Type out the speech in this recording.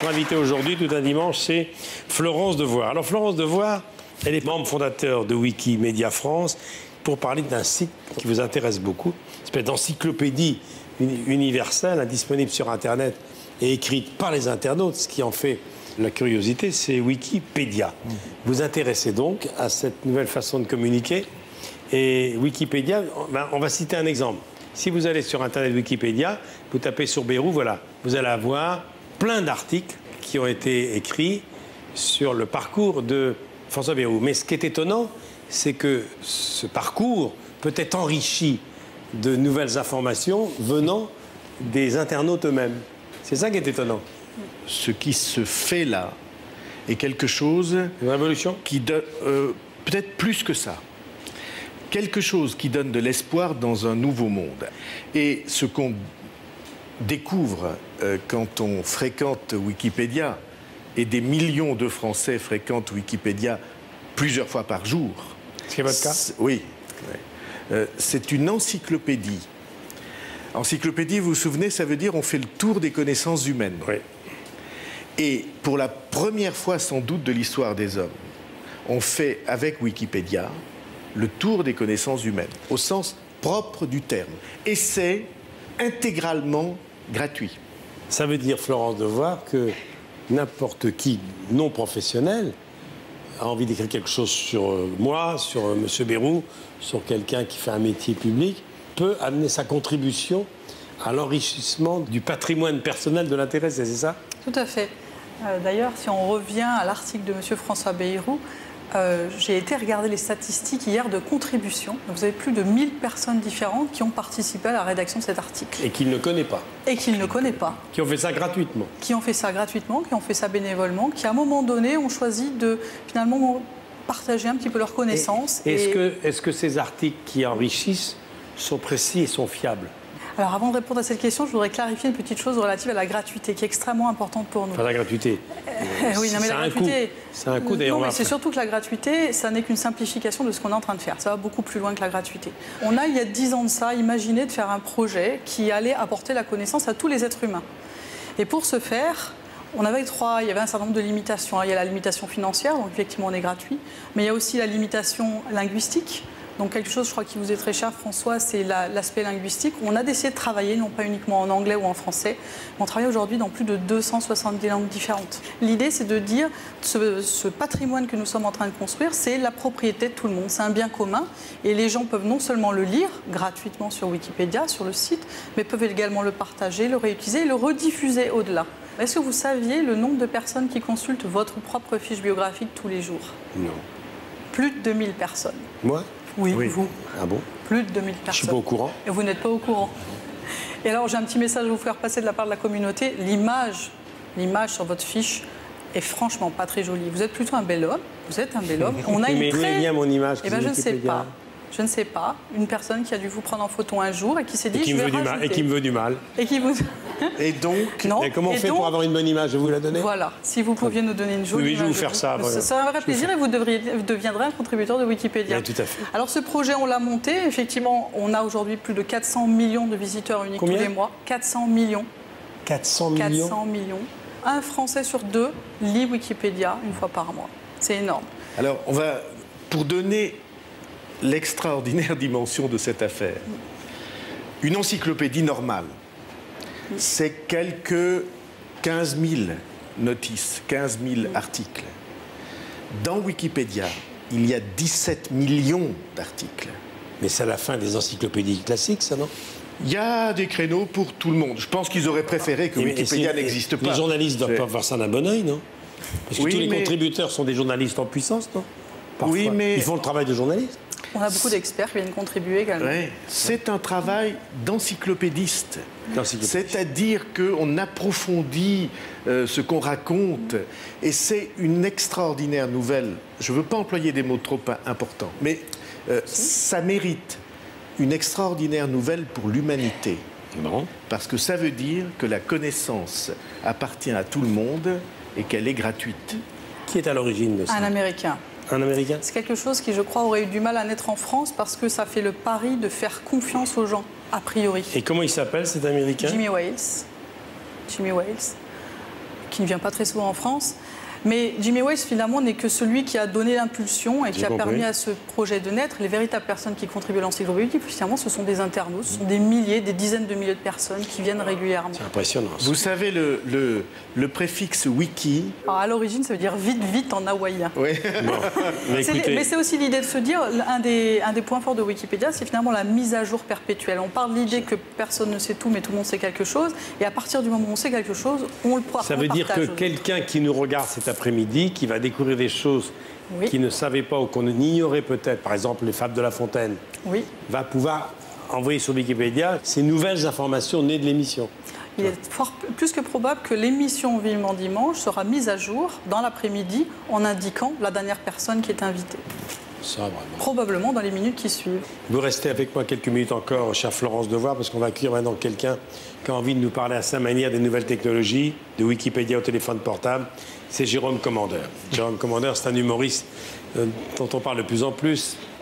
Notre invitée aujourd'hui, tout un dimanche, c'est Florence Devoire. Alors Florence Devoire, elle est membre fondateur de Wikimedia France pour parler d'un site qui vous intéresse beaucoup, une espèce d'encyclopédie universelle, disponible sur Internet et écrite par les internautes, ce qui en fait la curiosité, c'est Wikipédia. Vous vous intéressez donc à cette nouvelle façon de communiquer. Et Wikipédia, on va citer un exemple. Si vous allez sur Internet Wikipédia, vous tapez sur Bayrou, voilà, vous allez avoir plein d'articles qui ont été écrits sur le parcours de François Bayrou. Mais ce qui est étonnant, c'est que ce parcours peut être enrichi de nouvelles informations venant des internautes eux-mêmes. C'est ça qui est étonnant. Ce qui se fait là est quelque chose... Une révolution qui donne peut-être plus que ça. Quelque chose qui donne de l'espoir dans un nouveau monde. Et ce qu'on découvre quand on fréquente Wikipédia, et des millions de Français fréquentent Wikipédia plusieurs fois par jour. C'est votre cas? Oui. C'est une encyclopédie. Encyclopédie, vous vous souvenez, ça veut dire on fait le tour des connaissances humaines. Oui. Et pour la première fois sans doute de l'histoire des hommes, on fait avec Wikipédia le tour des connaissances humaines, au sens propre du terme. Et c'est intégralement gratuit. Ça veut dire, Florence Devoire, que n'importe qui, non professionnel, a envie d'écrire quelque chose sur moi, sur M. Bayrou, sur quelqu'un qui fait un métier public, peut amener sa contribution à l'enrichissement du patrimoine personnel de l'intéressé, c'est ça? Tout à fait. D'ailleurs, si on revient à l'article de M. François Bayrou, j'ai été regarder les statistiques hier de contribution. Vous avez plus de 1000 personnes différentes qui ont participé à la rédaction de cet article. Et qu'il ne connaît pas. Et qu'il ne connaît pas. Qui ont fait ça gratuitement. Qui ont fait ça gratuitement, qui ont fait ça bénévolement, qui à un moment donné ont choisi de finalement partager un petit peu leurs connaissances. Est-ce que ces articles qui enrichissent sont précis et sont fiables? Alors avant de répondre à cette question, je voudrais clarifier une petite chose relative à la gratuité qui est extrêmement importante pour nous. Enfin, la gratuité. Oui, non, mais la gratuité. C'est un coût d'ailleurs. Non, mais c'est surtout que la gratuité, ça n'est qu'une simplification de ce qu'on est en train de faire. Ça va beaucoup plus loin que la gratuité. On a, il y a 10 ans de ça, imaginé de faire un projet qui allait apporter la connaissance à tous les êtres humains. Et pour ce faire, il y avait un certain nombre de limitations. Il y a la limitation financière, donc effectivement on est gratuit, mais il y a aussi la limitation linguistique. Donc quelque chose, je crois, qui vous est très cher, François, c'est l'aspect linguistique. On a décidé de travailler, non pas uniquement en anglais ou en français, mais on travaille aujourd'hui dans plus de 270 langues différentes. L'idée, c'est de dire, ce patrimoine que nous sommes en train de construire, c'est la propriété de tout le monde, c'est un bien commun, et les gens peuvent non seulement le lire gratuitement sur Wikipédia, sur le site, mais peuvent également le partager, le réutiliser et le rediffuser au-delà. Est-ce que vous saviez le nombre de personnes qui consultent votre propre fiche biographique tous les jours? Non. Plus de 2000 personnes. Moi? Oui, vous. Ah bon? Plus de 2000 personnes. Je ne suis pas au courant. Et vous n'êtes pas au courant. Et alors, j'ai un petit message à vous faire passer de la part de la communauté. L'image sur votre fiche est franchement pas très jolie. Vous êtes plutôt un bel homme. Vous êtes un bel homme. On a mais d'où vient mon image? Eh bien, je ne sais pas. Je ne sais pas. Une personne qui a dû vous prendre en photo un jour et qui s'est dit... Et qui me veut du mal. Et qui vous... Et donc... Non. Et comment on fait pour avoir une bonne image? Je vais vous la donner? Voilà. Si vous pouviez nous donner une jolie image... Oui, je vais vous faire ça. Voilà. Ça me ferait plaisir et vous deviendrez un contributeur de Wikipédia. Oui, tout à fait. Alors, ce projet, on l'a monté. Effectivement, on a aujourd'hui plus de 400 millions de visiteurs uniques tous les mois. 400 millions. 400 millions? 400 millions. Un Français sur deux lit Wikipédia une fois par mois. C'est énorme. Alors, on va... Pour donner l'extraordinaire dimension de cette affaire, une encyclopédie normale, c'est quelques 15 000 notices, 15 000 articles. Dans Wikipédia, il y a 17 millions d'articles. Mais c'est à la fin des encyclopédies classiques, ça, non? Il y a des créneaux pour tout le monde. Je pense qu'ils auraient préféré que Wikipédia n'existe pas. Les journalistes doivent pas voir ça d'un bon oeil, non? Parce que tous les contributeurs sont des journalistes en puissance, non? Parfois. Oui, mais... Ils font le travail de journaliste. On a beaucoup d'experts qui viennent contribuer également. Oui, c'est un travail d'encyclopédiste. C'est-à-dire qu'on approfondit ce qu'on raconte. Et c'est une extraordinaire nouvelle. Je ne veux pas employer des mots trop importants, mais ça mérite une extraordinaire nouvelle pour l'humanité. Non. Parce que ça veut dire que la connaissance appartient à tout le monde et qu'elle est gratuite. Qui est à l'origine de ça? Un Américain. Un Américain? C'est quelque chose qui, je crois, aurait eu du mal à naître en France parce que ça fait le pari de faire confiance aux gens, a priori. Et comment il s'appelle, cet Américain? Jimmy Wales. Jimmy Wales. qui ne vient pas très souvent en France. Mais Jimmy Wales, finalement, n'est que celui qui a donné l'impulsion et qui a permis à ce projet de naître. Les véritables personnes qui contribuent à l'encyclopédie, finalement, ce sont des internautes, ce sont des milliers, des dizaines de milliers de personnes qui viennent régulièrement. C'est impressionnant. Vous savez, le préfixe wiki... Alors, à l'origine, ça veut dire vite, vite en hawaïen. Oui. Bon. Mais c'est aussi l'idée de se dire, un des points forts de Wikipédia, c'est finalement la mise à jour perpétuelle. On parle de l'idée que personne ne sait tout, mais tout le monde sait quelque chose. Et à partir du moment où on sait quelque chose, on le partage. Ça veut dire que quelqu'un qui nous regarde cet après-midi, qui va découvrir des choses qu'il ne savait pas ou qu'on ignorait peut-être, par exemple les fables de La Fontaine, va pouvoir envoyer sur Wikipédia ces nouvelles informations nées de l'émission. Il est plus que probable que l'émission Vivement Dimanche sera mise à jour dans l'après-midi en indiquant la dernière personne qui est invitée. Ça, vraiment. Probablement dans les minutes qui suivent. Vous restez avec moi quelques minutes encore, chère Florence Devoire, parce qu'on va accueillir maintenant quelqu'un qui a envie de nous parler à sa manière des nouvelles technologies, de Wikipédia au téléphone portable. C'est Jérôme Commandeur. Jérôme Commandeur, c'est un humoriste dont on parle de plus en plus,